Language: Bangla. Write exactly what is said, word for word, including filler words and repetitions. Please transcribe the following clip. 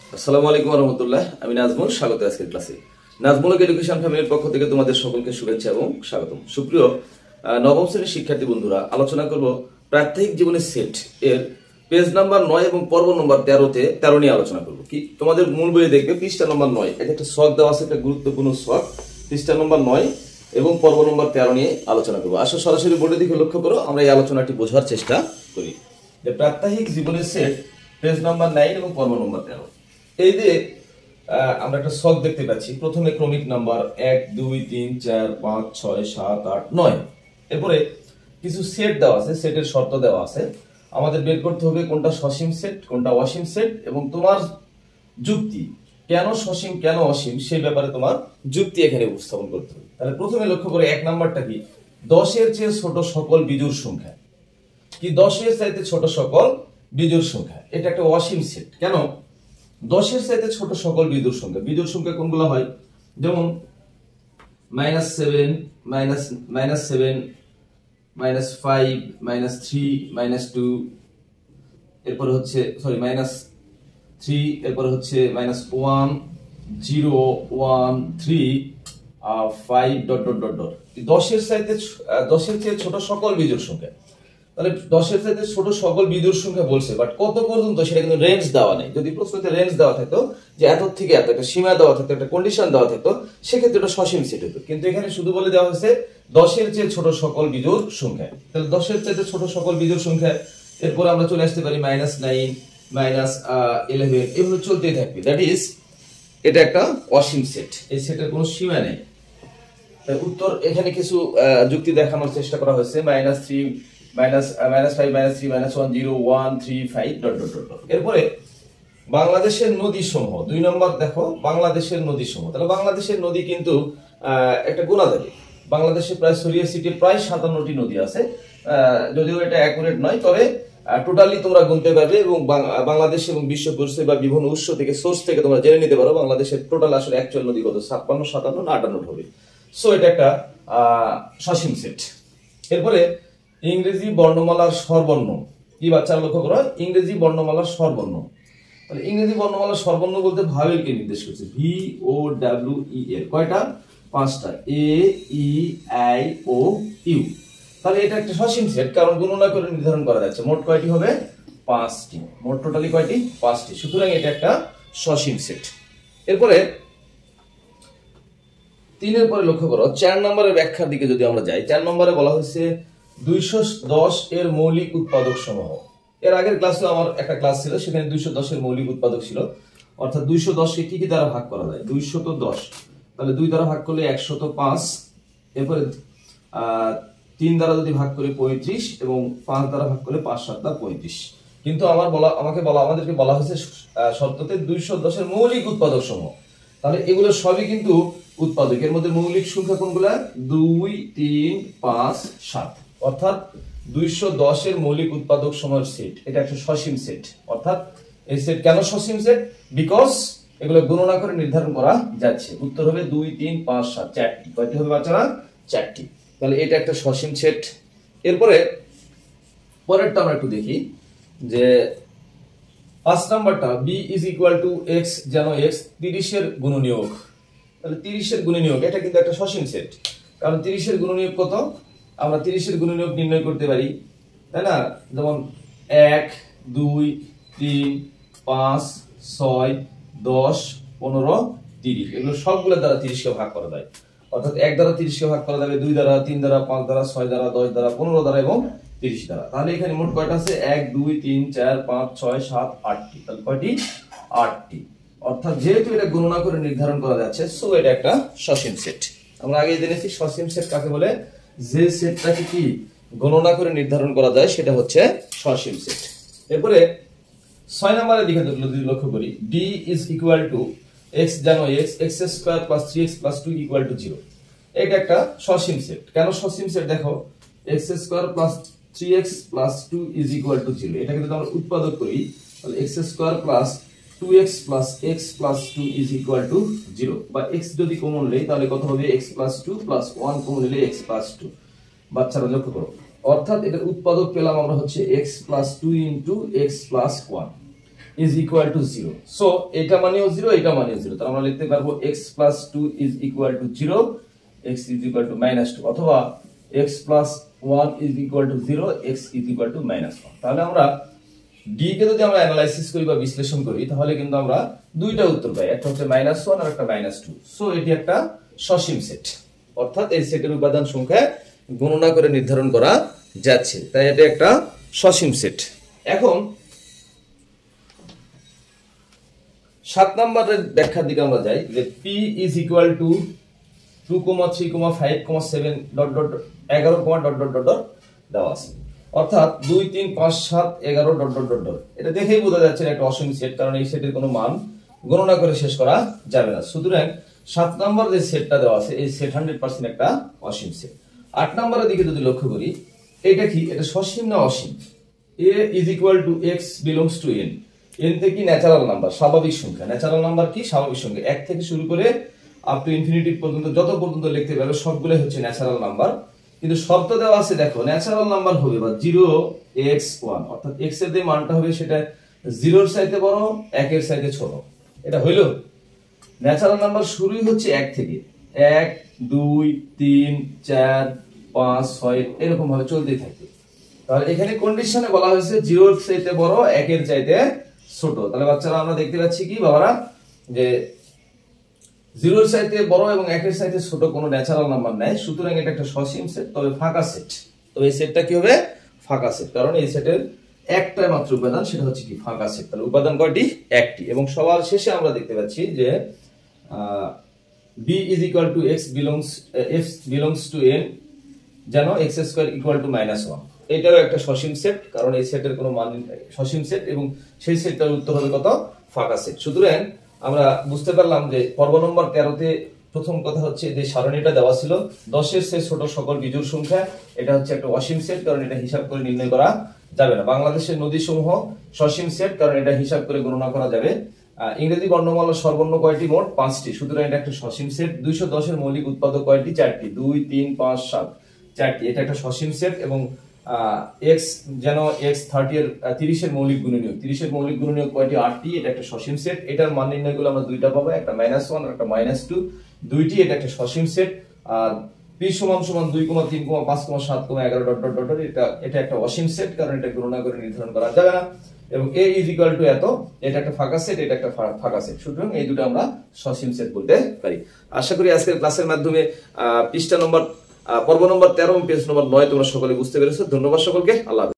আসসালামু আলাইকুম ওয়া রাহমাতুল্লাহ। আমি নাজমুল, স্বাগত আজকের ক্লাসে। নাজমুল এডুকেশন ফ্যামিলির পক্ষ থেকে তোমাদের সকলকে শুভেচ্ছা এবং স্বাগতম। সুপ্রিয় নবম শ্রেণীর শিক্ষার্থী বন্ধুরা, আলোচনা করব প্রাত্যহিক জীবনের সেট এর পেজ নাম্বার নয় এবং পর্ব নম্বর তেরোতে তেরো নিয়ে আলোচনা করব। কি তোমাদের মূল বইয়ে দেখবে পৃষ্ঠা নম্বর নয়, এটা একটা শখ দেওয়া আছে, একটা গুরুত্বপূর্ণ শখ। পৃষ্ঠা নম্বর নয় এবং পর্ব নম্বর তেরো নিয়ে আলোচনা করবো। আসো সরাসরি বোর্ডের দিকে লক্ষ্য করো, আমরা এই আলোচনাটি বোঝার চেষ্টা করি। যে প্রাত্যহিক জীবনের সেট পেজ নম্বর নাইন এবং পর্ব নম্বর তেরো। এই যে আমরা একটা ছক দেখতে পাচ্ছি, প্রথমে ক্রমিক নাম্বার এক দুই তিন চার পাঁচ ছয় সাত আট নয়, এরপরে কিছু সেট দেওয়া আছে, সেটের শর্ত দেওয়া আছে। আমাদের বের করতে হবে কোনটা সসীম সেট কোনটা অসীম সেট, এবং তোমার যুক্তি কেন সসীম কেন অসীম সেই ব্যাপারে তোমার যুক্তি এখানে উপস্থাপন করতে হবে। তাহলে প্রথমে লক্ষ্য করে এক নাম্বারটা কি, দশের চেয়ে ছোট সকল বিজোড় সংখ্যা। কি দশের চাইতে ছোট সকল বিজোড় সংখ্যা, এটা একটা অসীম সেট। কেন? দশের চাইতে ছোট সকল বিজোড় সংখ্যা, বিজোড় সংখ্যা কোনগুলো হয়, যেমন minus seven minus minus seven minus five minus three minus two, এরপরে হচ্ছে সরি মাইনাস থ্রি, এরপরে হচ্ছে minus one zero one three five dot dot dot dot. দশের চাইতে দশের চেয়ে ছোট সকল বিজোড় সংখ্যা। তাহলে দশের চাইতে ছোট সকল বিজোড় সংখ্যা বলছে, বাট কত পর্যন্ত সেটা কিন্তু রেঞ্জ দেওয়া নেই। যদি প্রশ্নতে রেঞ্জ দেওয়া থাকতো যে এত থেকে এত, একটা সীমা দেওয়া থাকতো, একটা কন্ডিশন দেওয়া থাকতো, সেক্ষেত্রে এটা সসীম সেট হতো। কিন্তু এখানে শুধু বলে দেওয়া হয়েছে দশের চেয়ে ছোট সকল বিজোড় সংখ্যা। তাহলে দশের চাইতে ছোট সকল বিজোড় সংখ্যা, এরপর আমরা চলে আসতে পারি মাইনাস নাইন মাইনাস ইলেভেন, এগুলো চলতেই থাকবে। দ্যাট ইজ এটা একটা অসীম সেট, এই সেটের কোনো সীমা নেই। উত্তর এখানে কিছু যুক্তি দেখানোর চেষ্টা করা হয়েছে, minus three minus minus five minus three minus one zero one three five dot dot dot. এরপরে বাংলাদেশের নদী সমূহ, দুই নম্বর দেখো বাংলাদেশের নদী সমূহ। তাহলে বাংলাদেশের নদী কিন্তু একটা গোনা থাকে। বাংলাদেশে প্রায় ছড়িয়ে ছিটিয়ে প্রায় সাতান্নটি নদী আছে, যদিও এটা অ্যাকুরেট নয়, তবে টোটালি তোমরা গুনতে পারবে এবং বাংলাদেশ এবং বিশ্ব পরিস্থিতি বা বিভিন্ন উৎস থেকে সোর্স থেকে তোমরা জেনে নিতে পারো বাংলাদেশের টোটাল আসলে অ্যাকচুয়াল নদী কত, ছাপ্পান্ন সাতান্ন না আটান্ন হবে। সো এটা একটা সসীম সেট। এরপরে ইংরেজি বর্ণমালার স্বরবর্ণ, কি বাচ্চারা লক্ষ্য করো, ইংরেজি বর্ণমালার স্বরবর্ণ। তাহলে ইংরেজি বর্ণমালার স্বরবর্ণ বলতে ভাওয়েল কে নির্দেশ করছে, ভি ও ডাব্লিউ ই এল। কয়টা? পাঁচটা, এ ই আই ও ইউ। তাহলে এটা একটা সসীম সেট, কারণ গণনা করে নির্ধারণ করা যাচ্ছে। মোট কয়টি হবে? পাঁচটি। মোট টোটালি কয়টি? পাঁচটি। সুতরাং এটা একটা সসীম সেট। এরপরে তিনের পরে লক্ষ্য করো, চার নম্বরের ব্যাখ্যার দিকে যদি আমরা যাই, চার নম্বরে বলা হয়েছে দুইশো দশ এর মৌলিক উৎপাদক সমূহ। এর আগের ক্লাসে আমার একটা ক্লাস ছিল, সেখানে দুইশো দশ এর মৌলিক উৎপাদক ছিল, অর্থাৎ দুইশো দশকে কি কি দ্বারা ভাগ করা যায়, দুইশত দশ। তাহলে দুই দ্বারা ভাগ করলে একশত পাঁচ, এরপরে আহ তিন দ্বারা যদি ভাগ করে পঁয়ত্রিশ, এবং পাঁচ দ্বারা ভাগ করে পাঁচ সাতটা পঁয়ত্রিশ। কিন্তু আমার বলা আমাকে বলা আমাদেরকে বলা হয়েছে শর্ততে দুইশো দশের মৌলিক উৎপাদক সমূহ। তাহলে এগুলো সবই কিন্তু উৎপাদক। এর মধ্যে মৌলিক সংখ্যা কোনগুলা? দুই তিন পাঁচ সাত, অর্থাৎ দুইশো দশ এর মৌলিক উৎপাদক সমূহের সেট। এটা একটা সসীম সেট। অর্থাৎ এই সেট কেন সসীম সেট? বিকজ এগুলো গণনা করে নির্ধারণ করা যাচ্ছে। উত্তর হবে দুই তিন পাঁচ সাত, চারটি। কয়টি হবে বাচ্চারা? চারটি। তাহলে এটা একটা সসীম সেট। এরপরে পরেরটা আমরা একটু দেখি, যে পাঁচ নাম্বারটা, B is equal to x যেন এক্স তিরিশের গুণনীয়ক। তাহলে তিরিশের গুণনীয়ক এটা কিন্তু একটা সসীম সেট, কারণ তিরিশের গুণনীয়ক কত? আমরা তিরিশের গুণনীয়ক নির্ণয় করতে পারি, তাই না? যেমন এক দুই তিন পাঁচ ছয় দশ পনেরো তিরিশ, এগুলো সবগুলো দ্বারা তিরিশকে ভাগ করা যায়। অর্থাৎ এক দ্বারা তিরিশকে ভাগ করা যাবে দুই দ্বারা, তিন দ্বারা, পাঁচ দ্বারা, ছয় দ্বারা, দশ দ্বারা, পনেরো দ্বারা এবং তিরিশ দ্বারা। তাহলে এখানে মোট কয়টা আছে? এক দুই তিন চার পাঁচ ছয় সাত আটটি। তাহলে কয়টি? আটটি। অর্থাৎ যেহেতু এটা গণনা করে নির্ধারণ করা যাচ্ছে, সো এটা একটা সসীম সেট। আমরা আগে জেনেছি সসীম সেট কাকে বলে, যে সেটটাকে কি গণনা করে নির্ধারণ করা যায় সেটা হচ্ছে সসীম সেট। এরপরে ছয় নম্বরের দিকে যদি লক্ষ্য করি, D is equal to x যেন x x square plus three x plus two equal to zero. এটা একটা সসীম সেট। কেন সসীম সেট? দেখো, x square plus three x plus two is equal to zero. এটাকে যদি আমরা উৎপাদক করি, তাহলে x square plus two x plus x plus two is equal to zero, বা এক্স যদি কমন নেই তাহলে কত হবে? X plus two plus one common নিলে এক্স প্লাস টু। বাচ্চারা লক্ষ্য করো, অর্থাৎ এটার উৎপাদক পেলাম আমরা হচ্ছে x plus two into x plus one. Is equal to zero. So এটা মানেও জিরো, এটা মানেও জিরো, তাহলে আমরা লিখতে পারবো x plus two is equal to zero, x is equal to minus two, অথবা x plus one is equal to zero, x is equal to minus one. তাহলে আমরা ডি কে যদি আমরা অ্যানালাইসিস করি বা বিশ্লেষণ করি তাহলে কিন্তু আমরা দুইটা উত্তর পাই, একটা হচ্ছে মাইনাস ওয়ান আর একটা মাইনাস টু। সো এটি একটা সসীম সেট, অর্থাৎ এই সেটের উপাদান সংখ্যা গণনা করে নির্ধারণ করা যাচ্ছে, তাই এটা একটা সসীম সেট। এখন সাত নম্বরের ব্যাখ্যার দিকে আমরা যাই, যে P is equal to two comma three comma five comma seven dot dot এগারো comma dot dot dot dot দেওয়া আছে, অর্থাৎ দুই তিন পাঁচ সাত এগারো ডট ডট ডট ডট। এটা দেখেই বোঝা যাচ্ছে একটা অসীম সেট, কারণ এই সেটের কোনো মান গণনা করে শেষ করা যাবে না। সুতরাং সাত নম্বর যে সেটটা দেওয়া আছে এই সেট হান্ড্রেড পার্সেন্ট একটা অসীম সেট। আট নম্বরের দিকে যদি লক্ষ্য করি, এটা কি, এটা সসীম না অসীম? A is equal to x belongs to N. N থেকে ন্যাচারাল নাম্বার, স্বাভাবিক সংখ্যা। ন্যাচারাল নাম্বার কি? স্বাভাবিক সংখ্যা। এক থেকে শুরু করে আপ টু ইনফিনিটি পর্যন্ত যত পর্যন্ত লিখতে পারবে সবগুলো হচ্ছে ন্যাচারাল নাম্বার। কিন্তু শর্ত দেওয়া আছে, দেখো ন্যাচারাল নাম্বার হবে বা জিরো এক্স ওয়ান, অর্থাৎ এক্স এর যে মানটা হবে সেটা জিরোর চাইতে বড়, একের চাইতে ছোট। এটা হইলো ন্যাচারাল নাম্বার শুরুই হচ্ছে এক থেকে, এক দুই তিন চার পাঁচ ছয় এরকম ভাবে চলতেই থাকবে। তাহলে এখানে কন্ডিশনে বলা হয়েছে জিরোর চাইতে বড়, একের চাইতে ছোট। তাহলে বাচ্চারা আমরা দেখতে পাচ্ছি কি বাবারা, যে জিরোর চাইতে বড় এবং একের চাইতে ছোট কোনো ন্যাচারাল নাম্বার নাই। সুতরাং এটা একটা সসীম সেট, তবে ফাঁকা সেট। তবে এই সেটটা কি হবে? ফাঁকা সেট, কারণ এই সেটের একটাই মাত্র উপাদান, সেটা হচ্ছে কি ফাঁকা সেট। তাহলে উপাদান কয়টি? একটি। এবং সবার শেষে আমরা দেখতে পাচ্ছি যে B is equal to x belongs F belongs to N, যেন x square equal to minus one. এটাও একটা সসীম সেট, কারণ এই সেটের কোনো মান সসীম সেট এবং সেই সেটটার উত্তর হবে কত? ফাঁকা সেট। সুতরাং আমরা বুঝতে পারলাম যে পর্ব নম্বর তেরোতে প্রথম কথা হচ্ছে যে সারণীটা দেওয়া ছিল দশের চেয়ে ছোট সকল বিজোড় সংখ্যা, এটা হচ্ছে একটা অসীম সেট, কারণ এটা হিসাব করে নির্ণয় করা যাবে না। বাংলাদেশের নদী সমূহ সসীম সেট, কারণ এটা হিসাব করে গণনা করা যাবে। ইংরেজি বর্ণমালার সর্বর্ণ কয়টি? মোট পাঁচটি, সুতরাং এটা একটা সসীম সেট। দুইশো দশের মৌলিক উৎপাদক কয়টি? চারটি, দুই তিন পাঁচ সাত চারটি, এটা একটা সসীম সেট। এবং এক্স যেন এক্স থার্টি এর তিরিশের মৌলিক গুণনীয়ক, তিরিশের মৌলিক গুণনীয়ক কয়টি? আটটি, এটা একটা সসীম সেট। এটার মান নির্ণয় গুলো আমরা দুইটা পাবো, একটা মাইনাস ওয়ান আর একটা মাইনাস টু, দুইটি, এটা একটা সসীম সেট। আর পি সমান সমান দুই কমা তিন কমা পাঁচ কমা সাত কমা এগারো ডট ডট ডট, এটা এটা একটা অসীম সেট, কারণ এটা গণনা করে নির্ধারণ করা যাবে না। এবং এ ইজ ইকুয়াল টু এত, এটা একটা ফাঁকা সেট, এটা একটা ফাঁকা সেট। সুতরাং এই দুটো আমরা সসীম সেট বলতে পারি। আশা করি আজকের ক্লাসের মাধ্যমে পৃষ্ঠা নম্বর পর্ব নম্বর তেরো এবং পেজ নম্বর নয় তোমরা সকলে বুঝতে পেরেছো। ধন্যবাদ সকলকে, আল্লাহ।